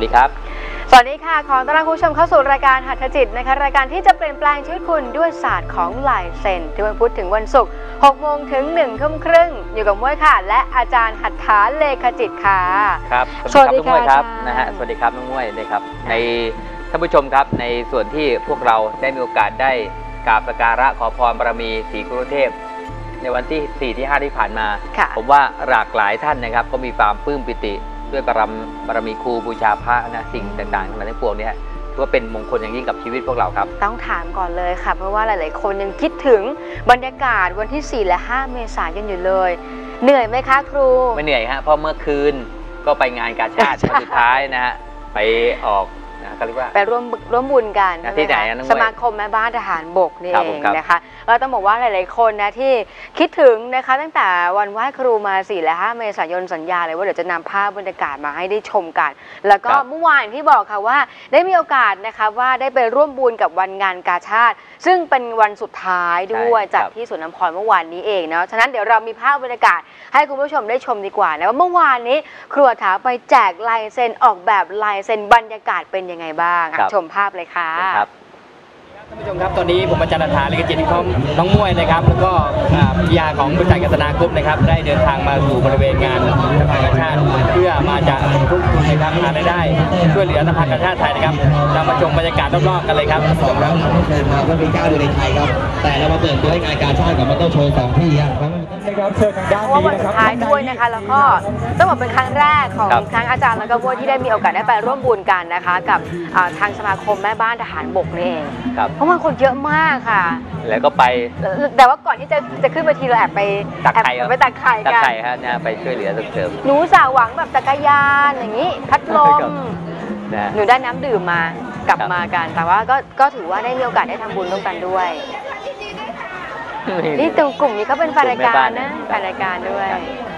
ครับสวัสดีค่ะขอต้อนรับคุณผู้ชมเข้าสู่รายการหัตถจิตนะคะรายการที่จะเปลี่ยนแปลงชีวิตคุณด้วยศาสตร์ของลายเซ็นทุกวันพุธถึงวันศุกร์ 6 โมงถึง 1 ทุ่มครึ่งอยู่กับม้วยค่ะและอาจารย์หัตถาเลขจิตค่ะครับสวัสดีครับน้องม้วยครับนะฮะสวัสดีครับน้องม้วยนะครับในท่านผู้ชมครับในส่วนที่พวกเราได้มีโอกาสได้กราบสักการะขอพรบารมีศรีกรุเทพในวันที่ 4 ที่ 5 ที่ผ่านมาผมว่าหลากหลายท่านนะครับก็มีความปลื้มปิติด้วยบารมีครูบูชาพระนะสิ่งต่างๆทั้งหลายทั้งปวงเนี่ยถือว่าเป็นมงคลอย่างยิ่งกับชีวิตพวกเราครับต้องถามก่อนเลยค่ะเพราะว่าหลายๆคนยังคิดถึงบรรยากาศวันที่ 4 และ 5 เมษายนอยู่เลยเหนื่อยไหมคะครูไม่เหนื่อยฮะเพราะเมื่อคืนก็ไปงานกาชาติวันสุดท้ายนะฮะไปออกนะเขาเรียกว่าไปร่วมบุญกันที่ไหนสมาคมแม่บ้านทหารบกนี่เองนะคะเราต้องบอกว่าหลายๆคนนะที่คิดถึงนะคะตั้งแต่วันไหว้ครูมา 4 และ 5 เมษายนสัญญาเลยว่าเดี๋ยวจะนำภาพบรรยากาศมาให้ได้ชมกันแล้วก็เมื่อวานที่บอกค่ะว่าได้มีโอกาสนะคะว่าได้ไปร่วมบุญกับวันงานกาชาติซึ่งเป็นวันสุดท้ายด้วยจากที่สวนน้ำพรเมื่อวานนี้เองเนาะฉะนั้นเดี๋ยวเรามีภาพบรรยากาศให้คุณผู้ชมได้ชมดีกว่านะว่าเมื่อวานนี้ครูถาไปแจกลายเซ็นออกแบบลายเซ็นบรรยากาศเป็นยังไงบ้างชมภาพเลยค่ะท่านผู้ชมครับตอนนี้ผมอาจารย์หัตถาเลขจิตพร้อมน้องม้วยนะครับแล้วก็พิยาของบริษัทกัตนากรุ๊ปนะครับได้เดินทางมาสู่บริเวณงานสภากาชาติเพื่อมาจะทุกทุนนะครับหารายได้ช่วยเหลือสภากาชาติไทยนะครับเรามาชมบรรยากาศรอบๆกันเลยครับสองครั้งเดินมาก็มี9อยู่ในไทยครับแต่เรามาเปิดตัวให้งานกาชาติกับมอเตอร์โชว์2ที่ครับนะครับเชิญทางด้านนี้นะครับท้ายด้วยนะคะแล้วก็ต้องบอกเป็นครั้งแรกของทั้งอาจารย์แล้วก็ม้วยที่ได้มีโอกาสได้ไปร่วมบุญกันนะคะกับทางสมาคมแม่บ้านทหารบกนี่เองเพราะว่าคนเยอะมากค่ะแล้วก็ไปแต่ว่าก่อนที่จะขึ้นเวทีเราแอบไปตักไข่กันตักไข่ฮะเนี่ยไปช่วยเหลือส่งเสริมหนูสาวหวังแบบจักรยานอย่างนี้พัดลมหนูได้น้ำดื่มมากลับมากันแต่ว่าก็ถือว่าได้มีโอกาสได้ทำบุญร่วมกันด้วยนี่ตรงกลุ่มนี้เขาเป็นฝ่ายรายการนะฝ่ายรายการด้วย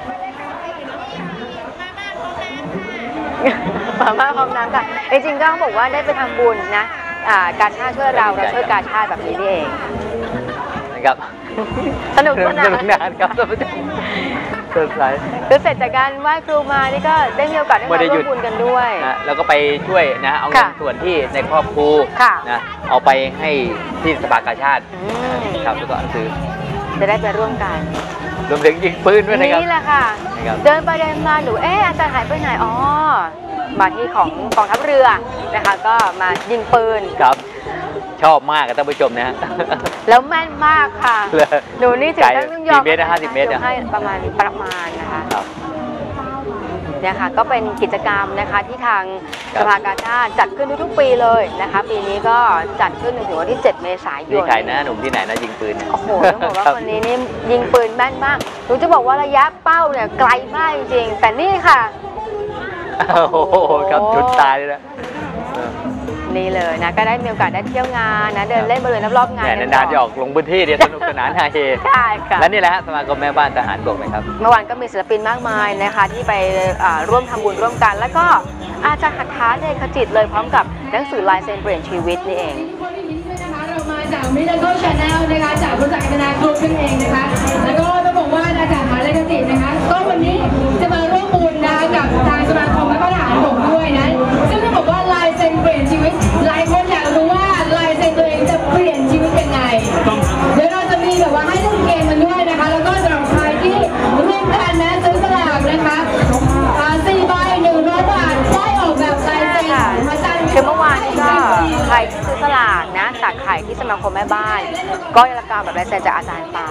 มาพร้อมน้ำค่ะจริงๆก็บอกว่าได้ไปทำบุญนะกาชาติช่วยเราช่วยกาชาติแบบนี้นี่เองนะครับสนุกสนานครับท่านผู้ชมเกิดอะไรคือเสร็จจากการไหว้ครูมานี่ก็ได้มีโอกาสได้มาร่วมบุญกันด้วยแล้วก็ไปช่วยนะเอาเงินส่วนที่ในครอบครัวนะเอาไปให้ที่สภากาชาติครับแล้วก็ซื้อจะได้ไปร่วมกันรวมถึงยิงปืนด้วยนะครับนี่แหละค่ะเดินไปเดินมาหนูอาจารย์หายไปไหนอ๋อมาที่ของกองทัพเรือนะคะก็มายิงปืนครับชอบมากท่านผู้ชมนะฮะแล้วแม่นมากค่ะหนูนี่ถึงต้องยอม 4 เมตร 50 เมตรให้ประมาณนะคะเนี่ยค่ะก็เป็นกิจกรรมนะคะที่ทางสภากาชาติจัดขึ้นทุกๆปีเลยนะคะปีนี้ก็จัดขึ้นถึงวันที่ 7 เมษายนนี่ใครนะหนุ่มที่ไหนนะยิงปืนโอ้โหต้องบอกว่าคนนี้นี่ยิงปืนแม่นมากหนูจะบอกว่าระยะเป้าเนี่ยไกลมากจริงๆแต่นี่ค่ะโอ้โหครับจุดตายเลยนะนี่เลยนะก็ได้มีโอกาสได้เที่ยวงานนะเดินเล่นบริเวณรอบๆงานนานๆจะออกลงพื้นที่เดี๋ยวสนุกสนานฮาเฮใช่ค่ะและนี่แหละสมาคมแม่บ้านทหารบกนะครับเมื่อวานก็มีศิลปินมากมายนะคะที่ไปร่วมทำบุญร่วมกันแล้วก็อาจารย์หัตถาเลขจิตเลยพร้อมกับหนังสือลายเซ็นเปลี่ยนชีวิตนี่เองเรามาจากมิราเคิลชาแนลนะคะจากบริษัทกัตนากรุ๊ปนั่นเองนะคะแล้วก็ต้องบอกว่าอาจารย์หัตถาเลขจิตนะคะก็วันนี้จะมาร่วมบุญนะคะกับทางสมาคมแม่บ้านทหารบกด้วยนะซึ่งต้องบอกว่าลายเซ็นเปลี่ยนชีวิตหลายคนอยากรู้ว่าลายเซ็นตัวเองจะเปลี่ยนชีวิตยังไงเดี๋ยวเราจะมีแบบว่าให้เล่นเกมมันด้วยนะคะแล้วก็สำหรับใครที่ร่วมกันนะซื้อสลากนะคะ4 ใบ 100 บาทได้ออกแบบลายเซ็นมาตั้งคือเมื่อวานนี้ก็ใครที่ซื้อสลากนะตักไข่ที่สมาคมแม่บ้านก็ได้รับการแบบลายเซ็นจากอาจารย์ไป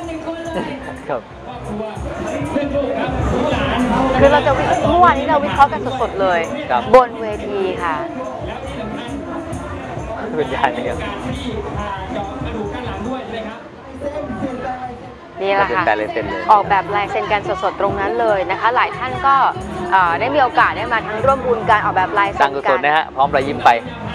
คือเราจะเมื่อวานนี้เราวิเคราะห์กันสดๆเลยบนเวทีค่ะเป็นใหญ่เลยนี่แหละค่ะออกแบบลายเซ็นกันสดๆตรงนั้นเลยนะคะหลายท่านก็ได้มีโอกาสได้มาทั้งร่วมบุญการออกแบบลายเซ็นกันนะฮะพร้อมรอยยิ้มไป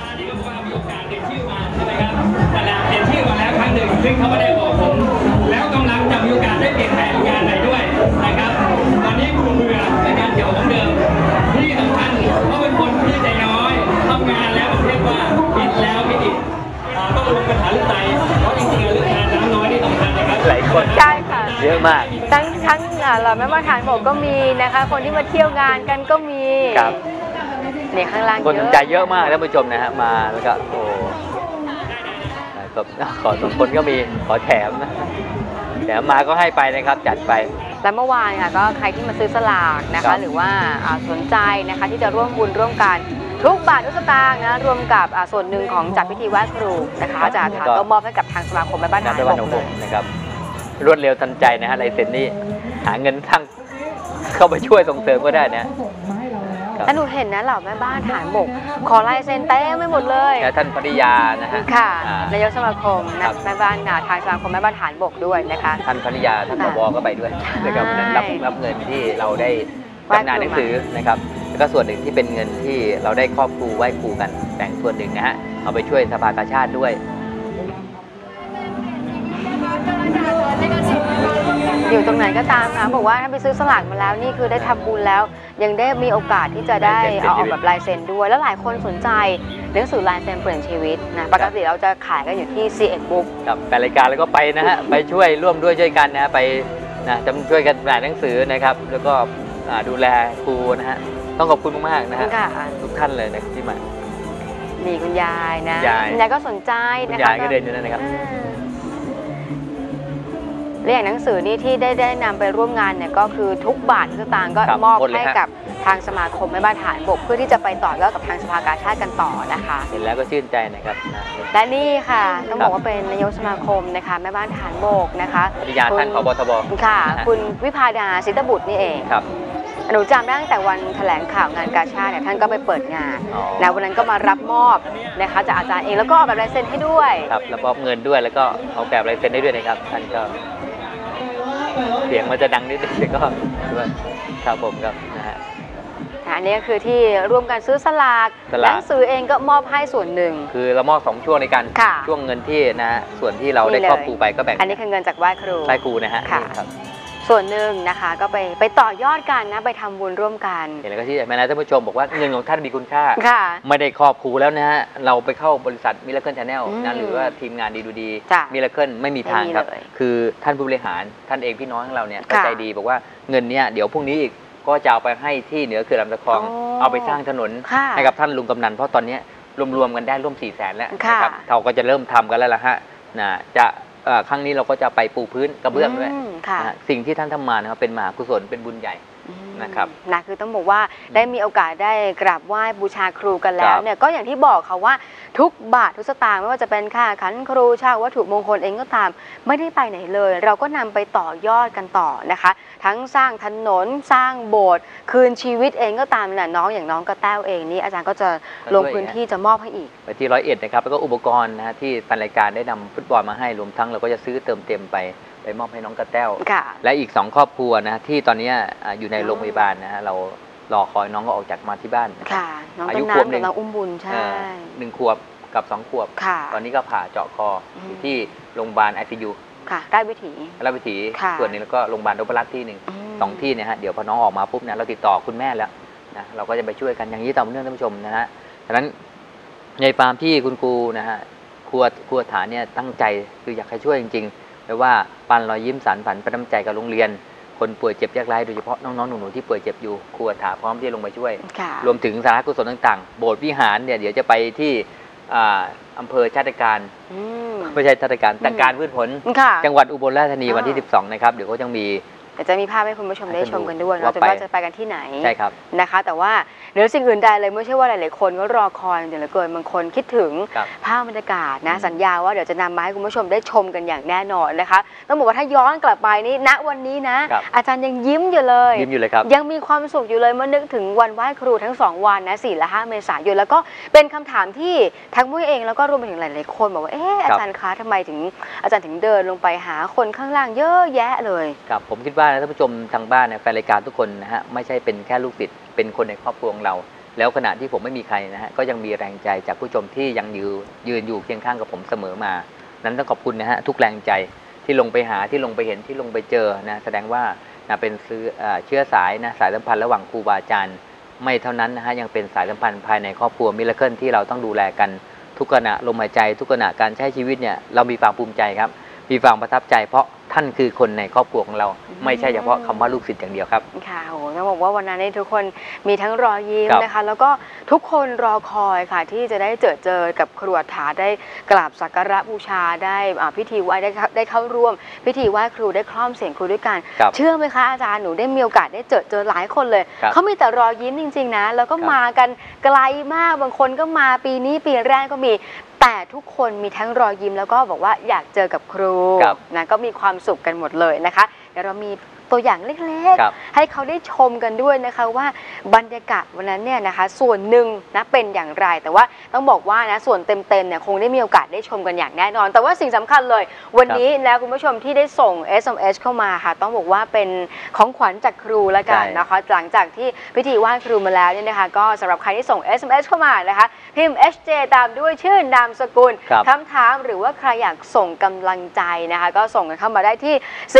เปลี่ยนชื่อมาแล้วครั้งหนึ่งซึ่งเขาไม่ได้บอกผมแล้วกำลังจะมีโอกาสได้เปลี่ยนแปลงงานไหนด้วยนะครับตอนนี้คุณเบื่อในการเกี่ยวของเดิมที่สำคัญเขาเป็นคนที่ใจน้อยทำงานแล้วเรียกว่าผิดแล้วไม่ผิดต้องลงปัญหาเรื่องใจเพราะจริงๆเรื่องงานน้ำน้อยนี่สำคัญนะครับหลายคนใช่ค่ะเยอะมากทั้งเราแม่บ้านทหารบกก็มีนะคะคนที่มาเที่ยวงานกันก็มีเนี่ยข้างล่างคนสนใจเยอะมากท่านผู้ชมนะฮะมาแล้วก็โอ้ขอ2 คนก็มีขอแถมนะแถมมาก็ให้ไปนะครับจัดไปและเมื่อวานค่ะก็ใครที่มาซื้อสลากนะครัคะบหรือว่าสนใจนะคะที่จะร่วมบุญร่วมกันทุกบาททุกสตางค์นะรวมกับส่วนหนึ่งของจัดพิธีไหว้ครูนะคะอาจารย์ก็มอบให้กับทางสมาคมแม่บ้านทหารบกเลยนะครับรวดเร็วทันใจนะฮะลายเซ็นนี่หาเงินทั้งเข้าไปช่วยส่งเสริมก็ได้นะแล้วหนูเห็นนะเหล่าแม่บ้านทหารบกขอลายเซ็นเต็มไม่หมดเลยแล้วท่านภริยานะฮะค่ะอ่านายกสมาคมครันะบแม่บ้านทางสมาคมแม่บ้านทหารบกด้วยนะคะท่านภริยาท่านผบก็ไปด้วยนะครับใช่รับเงินที่เราได้จำหน่ายหนังสือนะครับแล้วก็ส่วนหนึ่งที่เป็นเงินที่เราได้ครอบครูไหว้ครูกันแบ่งส่วนหนึ่งนะฮะเอาไปช่วยสภากาชาติด้วยอยู่ตรงไหนก็ตามนะบอกว่าถ้าไปซื้อสลากมาแล้วนี่คือได้ทำบุญแล้ว ยังได้มีโอกาสที่จะได้เอาออกแบบลายเซ็นด้วย แล้วหลายคนสนใจหนังสือลายเซ็นเปลี่ยนชีวิตนะปกติเราจะขายกันอยู่ที่ C1 Book กับแฟนรายการแล้วก็ไปนะฮะ ไปช่วยร่วมด้วยช่วยกันนะไปนะจะช่วยกันอ่านหนังสือนะครับ แล้วก็ดูแลครูนะฮะต้องขอบคุณมากๆนะฮะค่ะทุกท่านเลยนะที่มามีคุณยายนะคุณยายคุณยายก็สนใจคุณนะคะยายก็เดินอยู่นั่นนะครับและอย่างหนังสือนี่ที่ได้นำไปร่วมงานเนี่ยก็คือทุกบาททุกสตางค์ก็ครับมอบหมดเลยให้ฮะกับทางสมาคมแม่บ้านทหารบกเพื่อที่จะไปต่อยอดกับทางสภากาชาติกันต่อนะคะเห็นแล้วก็ชื่นใจนะครับนะและนี่ค่ะต้องบอกว่าเป็นนายกสมาคมนะคะแม่บ้านทหารบกนะคะภริยาท่านผบทบค่ะนะฮะคุณวิภาดาสิทธบุตรนี่เองครับหนูจำได้ตั้งแต่วันแถลงข่าวงานกาชาติเนี่ยท่านก็ไปเปิดงานอ๋อแล้ววันนั้นก็มารับมอบนะคะจากอาจารย์เองแล้วก็ออกแบบลายเซ็นให้ด้วยครับแล้วมอบเงินด้วยแล้วก็เอาแบบลายเซ็นได้ด้วยนะครับท่านก็เสียงมันจะดังนิดนึงแต่ก็ด้วยครับผมครับนะฮะอันนี้ก็คือที่ร่วมกันซื้อสลากสลากหนังสือเองก็มอบให้ส่วนหนึ่งคือเรามอบ2 ช่วงในการค่ะช่วงเงินที่นะฮะส่วนที่เราได้นี่เลยครอบครูไปก็แบ่งอันนี้คือเงินจากไหว้ครูใต้ครูนะฮะค่ะนี่ครับส่วนหนึ่งนะคะก็ไปต่อยอดกันนะไปทำบุญร่วมกันเห็นแล้วก็ที่แม่นายท่านผู้ชมบอกว่าเงินของท่านมีคุณค่าค่ะไม่ได้ครอบครูแล้วนะฮะเราไปเข้าบริษัทมิราเคิลชาแนลอืมนะหรือว่าทีมงานดีดูดีจ้ะมิราเคิลไม่มีทางครับไม่มีเลยคือท่านผู้บริหารท่านเองพี่น้องของเราเนี่ยก็ค่ะใจดีบอกว่าเงินเนี้ยเดี๋ยวพรุ่งนี้อีกก็จะเอาไปให้ที่เหนือเขื่อนลำตะคองอ๋อเอาไปสร้างถนนค่ะให้กับท่านลุงกำนันเพราะตอนเนี้ยรวมๆกันได้ร่วม 400,000 แล้วค่ะนะครับเราก็จะเริ่มทำกันแล้วล่ะฮะนะจะครั้งนี้เราก็จะไปปูพื้นกระเบื้องด้วยค่ะนะฮะสิ่งที่ท่านทำมานะครับเป็นมหากุศลเป็นบุญใหญ่ นะครับนะคือต้องบอกว่าได้มีโอกาสได้กราบไหว้บูชาครูกันแล้คว รับเนี่ยก็อย่างที่บอกค่ะว่าทุกบาททุกสตางค์ไม่ว่าจะเป็นค่าขันครูเช่าวัตถุมงคลเองก็ตามไม่ได้ไปไหนเลย เราก็นำไปต่อยอดกันต่อนะคะ ทั้งสร้างถนนสร้างโบสถ์คืนชีวิตเองก็ตามนะน้องอย่างน้องกระแต้วเองนี่อาจารย์ก็จะลงพื้นที่จะมอบให้อีกไปที่101นะครับแล้วก็อุปกรณ์นะฮะที่ทางรายการได้นำฟุตบอลมาให้รวมทั้งเราก็จะซื้อเติมเต็มไปมอบให้น้องกระแต้วค่ะและอีก2ครอบครัวนะที่ตอนนี้อยู่ในโรงพยาบาลนะฮะเรารอคอยน้องก็ออกจากมาที่บ้านนะครับค่ะ น้องอาต้ยุนขวบน้ำหนึ่กับงน้องอุ้มบุญใช่ 1 ขวบกับ 2 ขวบค่ะตอนนี้ก็ผ่าเจาะคออยู่ที่โรงพยาบาล ICU ค่ะได้วิถีราชวิถีค่ะส่วนหนึงแล้วก็โรงพยาบาลนพรัตน์ที่หนึ่งมสองที่เนี่ยฮะเดี๋ยวพอน้องออกมาปุ๊บเนี่ยเราติดต่อคุณแม่แล้วนะเราก็จะไปช่วยกันอย่างนี้ต่อเนื่องท่านผู้ชมนะฮะฉะนั้นในฟาร์มที่คุณครูนะฮะครัวฐานเนี่ยตั้งใจคืออยากให้ช่วยจริงๆไม่ว่าปันรอยยิ้มสารฝันประน้ำใจกับโรงเรียน คนป่วยเจ็บยากไร้โดยเฉพาะน้องๆหนูๆที่ป่วยเจ็บอยู่ครัวฐานพร้อมที่จะลงไปช่วยค่ะรวมถึงสาธารณกุศลต่างๆ โบสถ์วิหารเนี่ยเดี๋ยวจะไปที่อำเภอชาติการอืมไม่ใช่ชาติการแต่การพืชผลค่ะจังหวัดอุบลราชธานีวันที่อ่า 12นะครับเดี๋ยวก็ยังมีเดี๋ยวจะมีภาพให้คุณผู้ชมได้ชมกันด้วยว่าเนาะไปว่าจะไปกันที่ไหนใช่ครับนะคะ แต่ว่าเหนือสิ่งอื่นใดเลยไม่ใช่ว่าหลายๆคนก็รอคอยอย่างเหลือเกินบางคนคิดถึงครับภาพบรรยากาศนะสัญญาว่าเดี๋ยวจะนำมาให้คุณผู้ชมได้ชมกันอย่างแน่นอนนะคะต้องบอกว่าถ้าย้อนกลับไปนี่ณวันนี้นะครับอาจารย์ยังยิ้มอยู่เลยยิ้มอยู่เลยครับยังมีความสุขอยู่เลยเมื่อนึกถึงวันไหว้ครูทั้ง2วันนะ4และ5เมษายนแล้วก็เป็นคำถามที่ทั้งมุ้ยเองแล้วก็รวมไปถึงหลายๆคนบอกว่าอาจารย์คะทำไมถึงอาจารย์ถึงเดินลงไปหาคนข้างล่างเยอะแยะเลยครับผมคิดว่านะท่านผู้ชมทางบ้านเนี่ยแฟนรายการทุกคนนะฮะไม่ใช่เป็นแค่ลูกศิษย์เป็นคนในครอบครัวของเรา แล้วขณะที่ผมไม่มีใครนะฮะก็ยังมีแรงใจจากผู้ชมที่ยังยืนอยู่เคียงข้างกับผมเสมอมา นั้นต้องขอบคุณนะฮะทุกแรงใจที่ลงไปหาที่ลงไปเห็นที่ลงไปเจอนะแสดงว่านะเป็นเชื้อสายนะสายสัมพันธ์ระหว่างครูบาอาจารย์ไม่เท่านั้นนะฮะยังเป็นสายสัมพันธ์ภายในครอบครัวมิราเคิลที่เราต้องดูแลกันทุกขณะลมหายใจทุกขณะการใช้ชีวิตเนี่ยเรามีความภูมิใจครับมีความประทับใจเพราะท่านคือคนในครอบครัวของเราไม่ใช่เฉพาะคำว่าลูกศิษย์อย่างเดียวครับค่ะโอ้ต้องบอกว่าวันนั้นทุกคนมีทั้งรอยยิ้มครับนะคะแล้วก็ทุกคนรอคอยค่ะที่จะได้เจอกับครูอัฏฐาได้กราบสักการะบูชาได้พิธีไหว้ได้เข้าร่วมพิธีไหว้ครูได้คล่อมเสียงครูด้วยกันครับเชื่อไหมคะอาจารย์หนูได้มีโอกาสได้เจอหลายคนเลยครับเขามีแต่รอยยิ้มจริงๆนะแล้วก็ครับมากันไกลมากบางคนก็มาปีนี้ปีแรกก็มีแต่ทุกคนมีทั้งรอยยิ้มแล้วก็บอกว่าอยากเจอกับครูครับนะก็มีความสุขกันหมดเลยนะคะเดี๋ยวเรามีตัวอย่างเล็กครับๆให้เขาได้ชมกันด้วยนะคะว่าบรรยากาศวันนั้นเนี่ยนะคะส่วนหนึ่งนะเป็นอย่างไรแต่ว่าต้องบอกว่านะส่วนเต็มๆเนี่ยคงได้มีโอกาสได้ชมกันอย่างแน่นอน แต่ว่าสิ่งสำคัญเลยวันนี้นะคุณผู้ชมที่ได้ส่ง SMS เข้ามาค่ะต้องบอกว่าเป็นของขวัญจากครูละกันใช่นะคะหลังจากที่พิธีไหว้ครูมาแล้วเนี่ยนะคะก็สำหรับใครที่ส่ง SMS เข้ามานะคะพิมพ์ HJ ตามด้วยชื่อนามสกุลครับคำถามหรือว่าใครอยากส่งกำลังใจนะคะก็ส่งกันเข้ามาได้ที่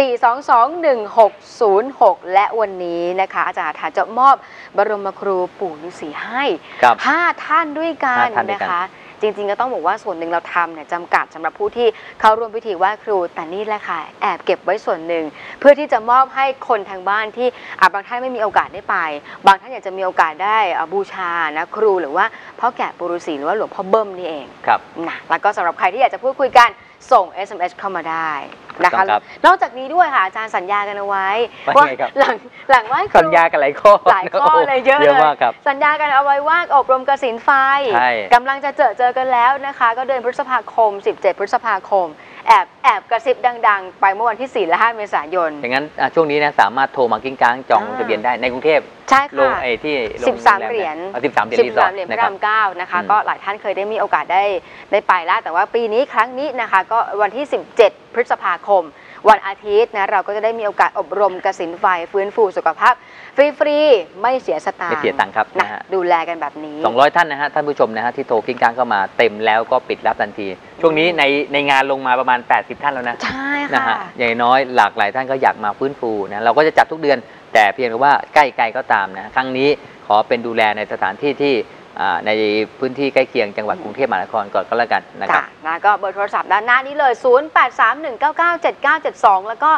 4221606 และวันนี้นะคะอาจารย์จะมอบบรมครูปู่ฤาษีให้ครับ 5 ท่านด้วยกัน 5 ท่านด้วยกันนะคะ จริงๆก็ต้องบอกว่าส่วนหนึ่งเราทำเนี่ยจำกัดสำหรับผู้ที่เข้าร่วมพิธีไหว้ครูแต่นี่แหละค่ะแอบเก็บไว้ส่วนหนึ่งเพื่อที่จะมอบให้คนทางบ้านที่บางท่านไม่มีโอกาสได้ไป บางท่านอยากจะมีโอกาสได้บูชานะครูหรือว่าพ่อแก่ปู่ฤาษีหรือว่าหลวงพ่อเบิ้มนี่เองครับนะแล้วก็สำหรับใครที่อยากจะพูดคุยกันส่ง SMS เข้ามาได้นะคะครับนอกจากนี้ด้วยค่ะอาจารย์สัญญากันเอาไว้ว่าไงครับหลังไหว้ครูสัญญากันหลายข้อหลายข้อเลยเยอะเลยมากครับสัญญากันเอาไว้ว่าอบรมกสิณไฟใช่กำลังจะเจอกันแล้วนะคะก็เดือนพฤษภาคม 17 พฤษภาคมแอบกระซิบดังๆ ไปเมื่อวันที่ 4 และ 5 เมษายนอย่างนั้นช่วงนี้นะสามารถโทรมากิ้งก้างจองลงทะเบียนได้ในกรุงเทพใช่ลงค่ะที่โง 13 เหรียญ 13 เหรียญรีสอร์ทเหรียญพนะระครัราบมเก้านะคะอืมก็หลายท่านเคยได้มีโอกาสได้ไปแล้ว แต่ว่าปีนี้ครั้งนี้นะคะก็วันที่ 17 พฤษภาคม วันอาทิตย์นะเราก็จะได้มีโอกาสอบรมกสิณไฟฟื้นฟูสุขภาพฟรีๆไม่เสียสตางค์ไม่เสียตังค์ครับนะนะฮะดูแลกันแบบนี้ 200 ท่านนะฮะท่านผู้ชมนะฮะที่โทรกิ้งก้างเข้ามาเต็มแล้วก็ปิดรับทันที ช่วงนี้ในงานลงมาประมาณ 80 ท่านแล้วนะใช่นะค่ะฮะอย่างน้อยหลากหลายท่านก็อยากมาฟื้นฟูนะเราก็จะจัดทุกเดือน แต่เพียงแต่ว่าใกล้ๆก็ตามนะครั้งนี้ขอเป็นดูแลในสถานที่ที่ในพื้นที่ใกล้เคียงจังหวัดกรุงเทพมหานครก่อนก็แล้วกันนะครับจ้ะนะก็เบอร์โทรศัพท์ด้านหน้านี้เลย 0831997972 แล้วก็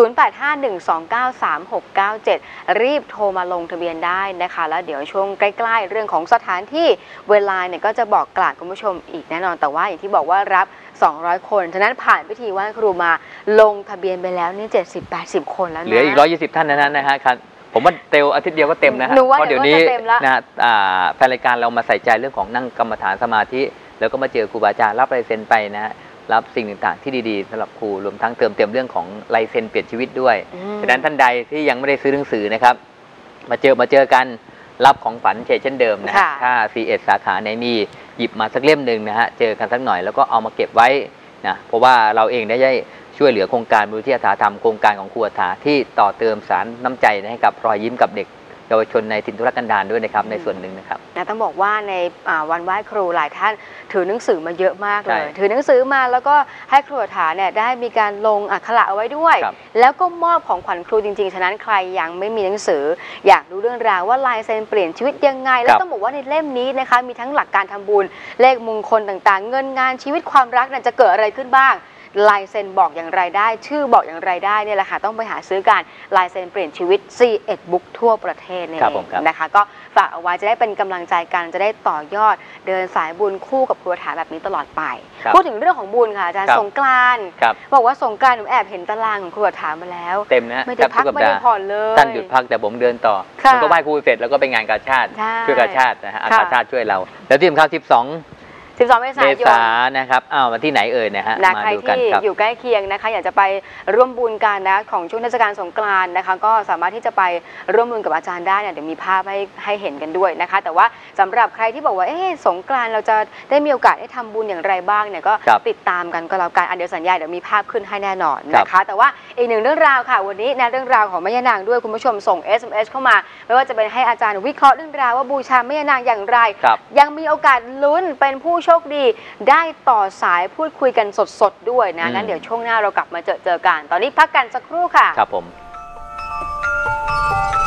0851293697 รีบโทรมาลงทะเบียนได้นะคะ แล้วเดี๋ยวช่วงใกล้ๆเรื่องของสถานที่เวลาเนี่ยก็จะบอกกล่าวคุณผู้ชมอีกแน่นอน แต่ว่าอย่างที่บอกว่ารับ 200 คน ฉะนั้นผ่านพิธีไหว้ครูมาลงทะเบียนไปแล้วนี่ 70-80 คนแล้วนะเหลืออีก 120 ท่านนั้นนะฮะครับผมว่าเต็มอาทิตย์เดียวก็เต็มนะฮะหนูว่าเพราะเดี๋ยวนี้เดี๋ยวก็จะเต็มละนะฮะแฟนรายการเรามาใส่ใจเรื่องของนั่งกรรมฐานสมาธิ แล้วก็มาเจอครูบาอาจารย์รับลายเซ็นไปนะฮะรับสิ่งต่างๆที่ดีๆสำหรับครูรวมทั้งเติมเต็มเรื่องของลายเซ็นเปลี่ยนชีวิตด้วย ฉะนั้นท่านใดที่ยังไม่ได้ซื้อหนังสือนะครับมาเจอกันรับของฝันเช่นเดิมนะฮะค่ะถ้า C1 สาขาไหนมีหยิบมาสักเล่มหนึ่งนะฮะเจอกันสักหน่อยแล้วก็เอามาเก็บไว้นะเพราะว่าเราเองได้ช่วยเหลือโครงการมูลนิธิอาสาธรรมโครงการของครูอาสาที่ต่อเติมสารน้ำใจให้กับรอยยิ้มกับเด็กเยาวชนในถิ่นทุรกันดารด้วยนะครับในส่วนหนึ่งนะครับนะต้องบอกว่าในวันไหว้ครูหลายท่านถือหนังสือมาเยอะมากเลยใช่ถือหนังสือมาแล้วก็ให้ครูอัฏฐาเนี่ยได้มีการลงอักขระเอาไว้ด้วยครับแล้วก็มอบของขวัญครูจริงๆ ฉะนั้นใครยังไม่มีหนังสือ อยากรู้เรื่องราวว่าลายเซ็นเปลี่ยนชีวิตยังไง แล้วต้องบอกว่าในเล่มนี้นะคะมีทั้งหลักการทำบุญเลขมงคลต่างๆ เงินงานชีวิตความรักจะเกิดอะไรขึ้นบ้างลายเซ็นบอกอย่างไรได้ ชื่อบอกอย่างไรได้เนี่ยแหละค่ะต้องไปหาซื้อกันลายเซ็นเปลี่ยนชีวิต C1 บุ๊กทั่วประเทศนี่ครับเอผมงครับนะคะก็ฝากเอาไว้จะได้เป็นกำลังใจกันจะได้ต่อยอดเดินสายบุญคู่กับครูอัฏฐาแบบนี้ตลอดไปครับพูดถึงเรื่องของบุญค่ะอาจารย์ครับสงกรานต์ครับบอกว่าสงกรานต์หนูแอบเห็นตารางของครูอัฏฐามาแล้วเต็มนะไม่ได้พักทุสัปไม่ได้ดาห์ผ่อนเลยท่านหยุดพักแต่ผมเดินต่อค่ะมันก็ไหว้ครูเสร็จแล้วก็ไปงานกาชาติใช่ช่วยกาชาตินะฮะค่ะกาชาติช่วยเรา แล้วที่สำคัญ 12 เม 12 ษาเมยนษายนนะครับวันที่ไหนเอ่ยนะฮะนะมาใครดูกันที่ครับอยู่ใกล้เคียงนะคะ อยากจะไปร่วมบุญกันนะของช่วงเทศกาลสงกรานต์นะคะ ก็สามารถที่จะไปร่วมบุญกับอาจารย์ได้เนี่ยเดี๋ยวมีภาพให้เห็นกันด้วยนะคะ แต่ว่าสำหรับใครที่บอกว่าสงกรานต์เราจะได้มีโอกาสได้ทำบุญอย่างไรบ้างเนี่ยก็ครับติดตามกันก็แล้วกันเดี๋ยวสัญญาเดี๋ยวมีภาพขึ้นให้แน่นอนครับนะคะ แต่ว่าอีกหนึ่งเรื่องราวค่ะวันนี้นะเรื่องราวของแม่ย่านางด้วยคุณผู้ชมส่ง SMS เข้ามาไม่ว่าจะเป็นให้อาจารย์วิเคราะห์เรื่องราวว่าบูชาแม่ย่านางอย่างไรครับยังมีโอกาสลุ้นเป็นผู้โชคดีได้ต่อสายพูดคุยกันสดๆด้วยนะงั้นเดี๋ยวช่วงหน้าเรากลับมาเจอกันตอนนี้พักกันสักครู่ค่ะครับผม